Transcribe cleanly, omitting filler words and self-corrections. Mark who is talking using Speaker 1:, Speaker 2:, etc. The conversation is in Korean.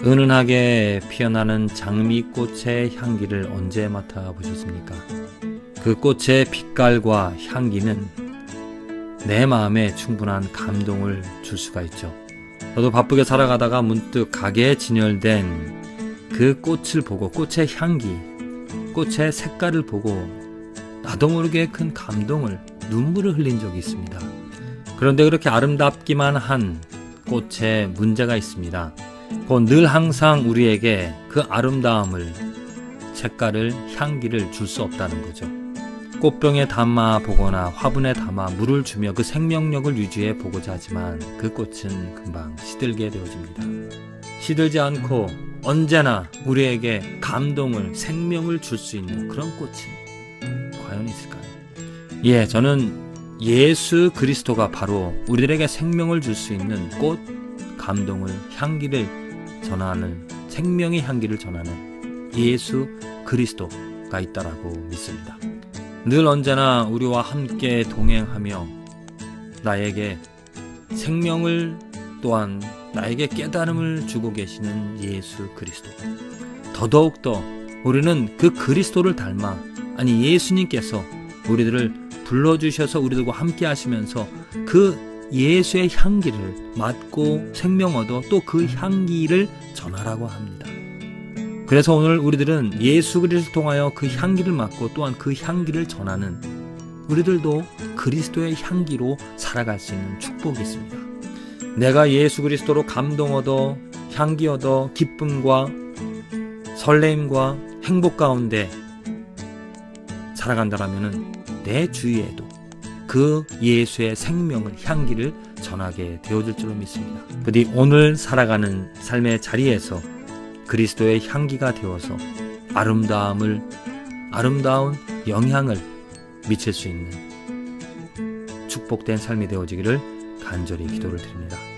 Speaker 1: 은은하게 피어나는 장미꽃의 향기를 언제 맡아보셨습니까? 그 꽃의 빛깔과 향기는 내 마음에 충분한 감동을 줄 수가 있죠. 저도 바쁘게 살아가다가 문득 가게에 진열된 그 꽃을 보고, 꽃의 향기, 꽃의 색깔을 보고 나도 모르게 큰 감동을, 눈물을 흘린 적이 있습니다. 그런데 그렇게 아름답기만 한 꽃에 문제가 있습니다. 곧 늘 항상 우리에게 그 아름다움을, 색깔을, 향기를 줄 수 없다는 거죠. 꽃병에 담아 보거나 화분에 담아 물을 주며 그 생명력을 유지해 보고자 하지만 그 꽃은 금방 시들게 되어집니다. 시들지 않고 언제나 우리에게 감동을, 생명을 줄 수 있는 그런 꽃은 과연 있을까요? 예, 저는 예수 그리스도가 바로 우리들에게 생명을 줄 수 있는 꽃, 감동을, 향기를 전하는, 생명의 향기를 전하는 예수 그리스도가 있다라고 믿습니다. 늘 언제나 우리와 함께 동행하며 나에게 생명을, 또한 나에게 깨달음을 주고 계시는 예수 그리스도. 더더욱더 우리는 그 그리스도를 닮아, 아니 예수님께서 우리들을 불러주셔서 우리들과 함께 하시면서 그 예수의 향기를 맡고 생명 얻어 또 그 향기를 전하라고 합니다. 그래서 오늘 우리들은 예수 그리스도를 통하여 그 향기를 맡고 또한 그 향기를 전하는, 우리들도 그리스도의 향기로 살아갈 수 있는 축복이 있습니다. 내가 예수 그리스도로 감동 얻어, 향기 얻어, 기쁨과 설레임과 행복 가운데 살아간다라면 내 주위에도 그 예수의 생명을, 향기를 전하게 되어질 줄로 믿습니다. 부디 오늘 살아가는 삶의 자리에서 그리스도의 향기가 되어서 아름다운 영향을 미칠 수 있는 축복된 삶이 되어지기를 간절히 기도를 드립니다.